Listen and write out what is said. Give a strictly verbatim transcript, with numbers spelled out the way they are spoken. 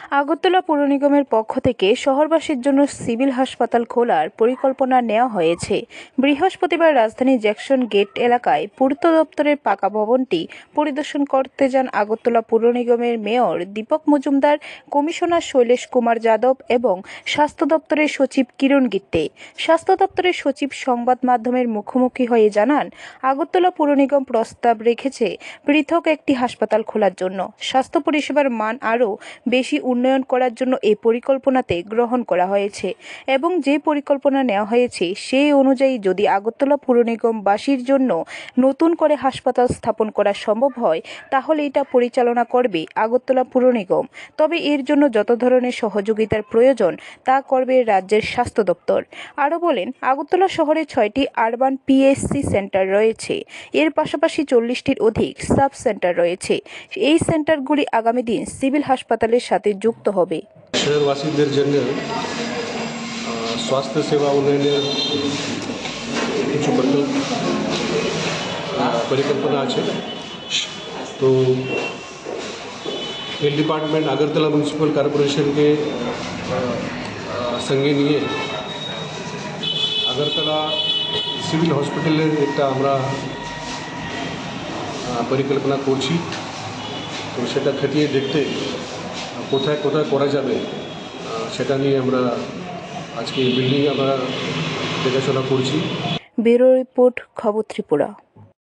আগরতলা পৌর নিগমের পক্ষ থেকে শহরবাসীর জন্য সিভিল হাসপাতাল খোলার পরিকল্পনা নেওয়া হয়েছে। বৃহস্পতিবার রাজধানীর জ্যাকসন গেট এলাকায় পূর্ত দপ্তরের পাকা ভবনটি পরিদর্শন করতে যান আগরতলা পৌর নিগমের মেয়র দীপক মজুমদার, কমিশনার শৈলেশ কুমার যাদব এবং স্বাস্থ্য দপ্তরের সচিব কিরণ গিত্তে। স্বাস্থ্য দপ্তরের সচিব সংবাদ মাধ্যমের মুখোমুখি হয়ে জানান, আগরতলা পৌর নিগম প্রস্তাব রেখেছে পৃথক একটি হাসপাতাল খোলার জন্য। স্বাস্থ্য পরিষেবার মান আরও বেশি উন্নয়ন করার জন্য এই পরিকল্পনাতে গ্রহণ করা হয়েছে এবং যে পরিকল্পনা নেওয়া হয়েছে সেই অনুযায়ী যদি আগরতলা পৌর নিগমবাসীর জন্য নতুন করে হাসপাতাল স্থাপন করা সম্ভব হয় তাহলে এটা পরিচালনা করবে আগরতলা পৌর নিগম। তবে এর জন্য যত ধরনের সহযোগিতার প্রয়োজন তা করবে রাজ্যের স্বাস্থ্য দপ্তর। আরও বলেন, আগরতলা শহরে ছয়টি আরবান পিএসসি সেন্টার রয়েছে। এর পাশাপাশি চল্লিশটির অধিক সাব সেন্টার রয়েছে। এই সেন্টারগুলি আগামী দিন সিভিল হাসপাতালের সাথে যুক্ত হবে। শহরবাসীদের জন্য স্বাস্থ্য সেবা উন্নয়নের কিছু পরিকল্পনা আছে। তো হেলথ ডিপার্টমেন্ট আগরতলা মিউনিসিপ্যাল কর্পোরেশনকে সঙ্গে নিয়ে আগরতলা সিভিল হসপিটালের একটা আমরা পরিকল্পনা করছি। তো সেটা খতিয়ে দেখতে কোথায় কোথায় করা যাবে সেটা নিয়ে আমরা আজকে বিল্ডিং আমরা দেখাশোনা করছি। ব্যুরো রিপোর্ট, খবর ত্রিপুরা।